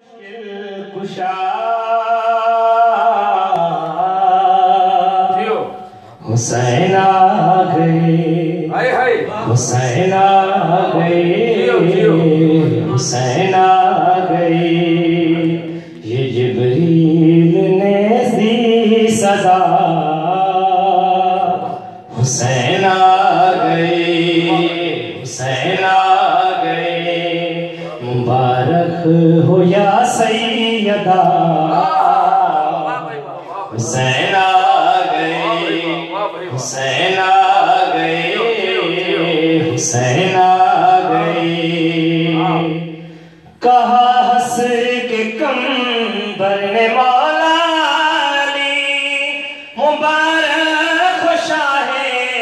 حسین آگئے حسین آگئے حسین آگئے یہ جبریل نے دی صدا حسین آگئے حسین آگئے مبارک ہو یا سیدہ حسین حسین آگئے حسین آگئے کہا ہنس کے کمبر نے مولا علی مبارک شاہ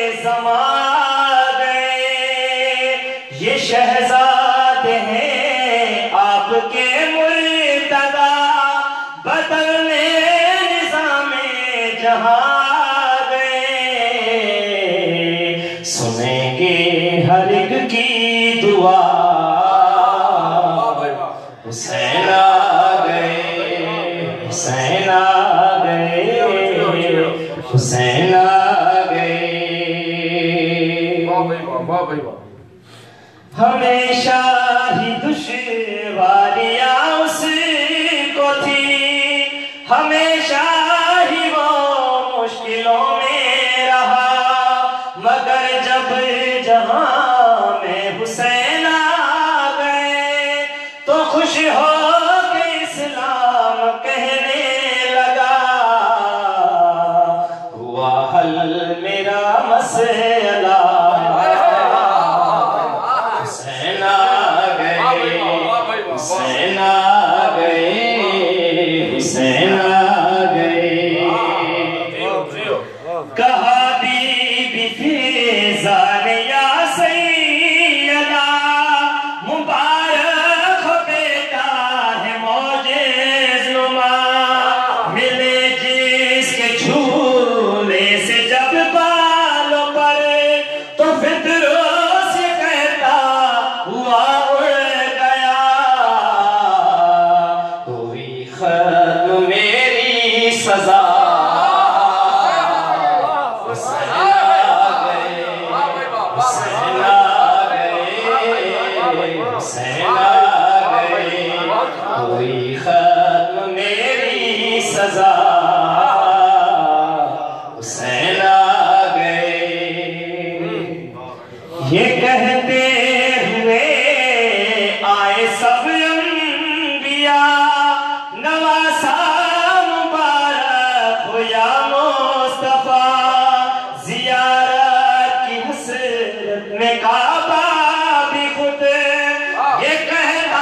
زمان گئے یہ شہزادے ہیں آپ کے مرتضی بدلنے نظام جہاں ہر ایک کی دعا حسین آگئے حسین آگئے حسین آگئے ہمیشہ ہی دشواریاں اس کو تھی ہمیشہ ہی وہ مشکلوں میں رہا مگر جب جہاں میں حسین آگئے تو خوش ہو کے اسلام کہنے لگا ہوا حل میرا مسئلہ حسین آگئے حسین آگئے حسین آگئے کہا بی بی فیضان یا سیدہ مبارک بیٹا ہے معجز نما ملے جس کے جھولے سے جب بالوں پر تو فطروں سے کہتا ہوا اڑ گیا ہوئی ختم میری سزا کوئی ختم میری سزا حسین آگئے یہ کہتے ہوئے آئے سب انبیاء نواسا مبارک ہو یا مصطفیٰ زیارت کی حسرت میں کعبہ بھی خود یہ کہتا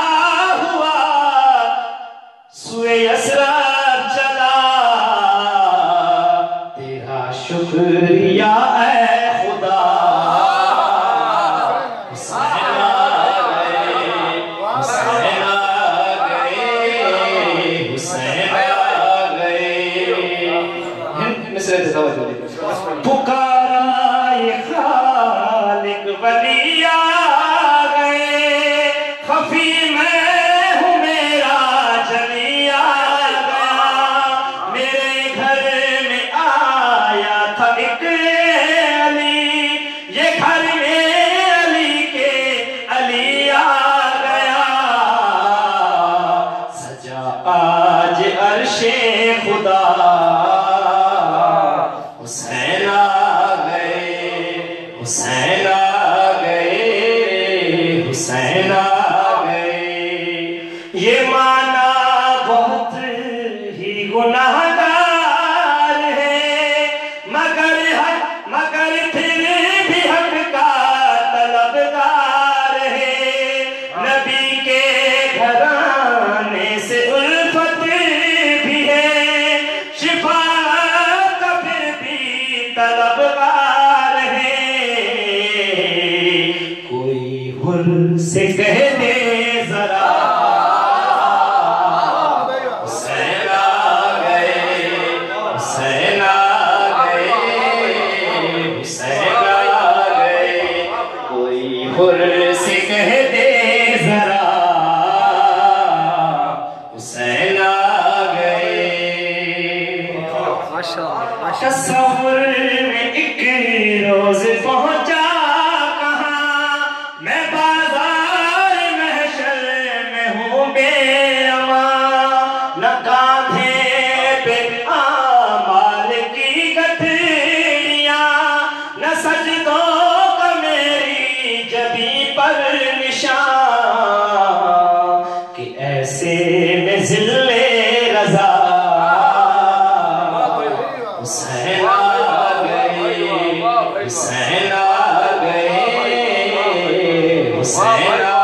یسرب چلا تیرا شکریہ اے خدا حسین آگئے حسین آگئے حسین آگئے پکارا یہ خالق ولی آگئے خفی میں خدا حسین آگئے حسین آگئے حسین آگئے یہ معنی بہت ہی گناہگار ہے مگر پھر بھی حق کا طلبگار ہے نبی کے گھرانے سے الفت بھی ہے شفاعت کا پھر بھی طلبگار ہے کوئی حر سے کہہ دے ذرا حسین آگئے حسین آگئے حسین آگئے کوئی حر سے کہہ دے ذرا حسین آ گئے، حسین